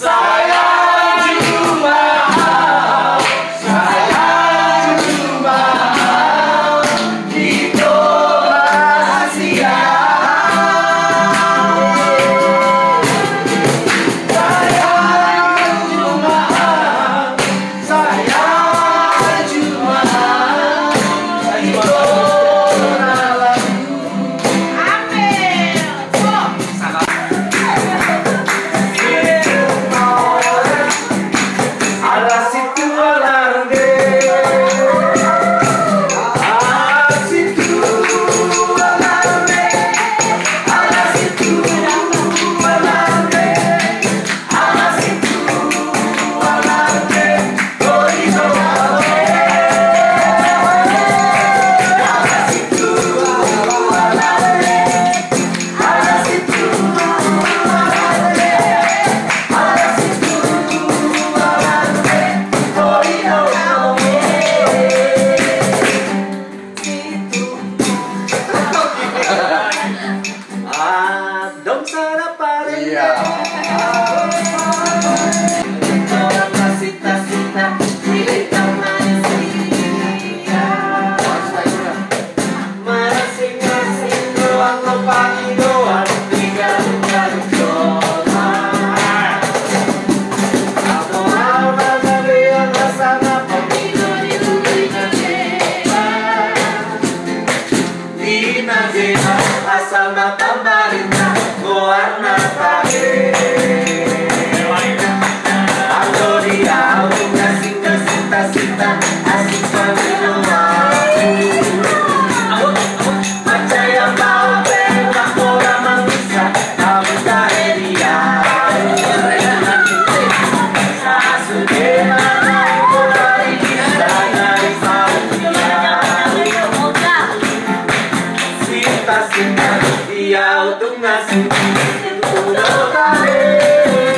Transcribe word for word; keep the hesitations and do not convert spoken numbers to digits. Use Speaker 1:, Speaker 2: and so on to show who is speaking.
Speaker 1: Sayang Jumat, sayang Jumat, itu rahasia. Sayang Jumat, sayang Jumat, itu dong sana parenga. Cita-cita milik manusia, masing-masing doang lepas doang tinggal doa. Kamu apa dari yang sana pemilu di Nazira asal mata barinda warna pagi. Aku dia ngasih cita-cita asik pemiluan. Percaya mau bebas orang manusia kamu cari dia. Sasuke mana aku dari dia dari cinta-cinta dia untuk ngasih. Udah